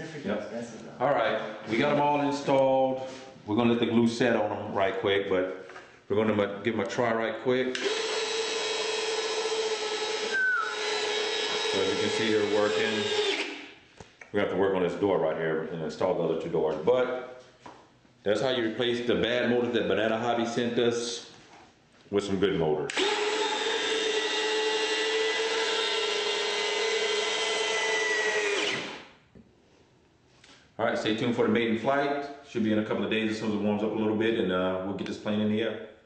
They're pretty Yep. expensive though. All right, we got them all installed. We're gonna let the glue set on them right quick, but we're gonna give them a try right quick. So as you can see, they're working. We have to work on this door right here and install the other two doors. But that's how you replace the bad motors that Banana Hobby sent us with some good motors. All right, stay tuned for the maiden flight. Should be in a couple of days as soon as it warms up a little bit, and we'll get this plane in the air.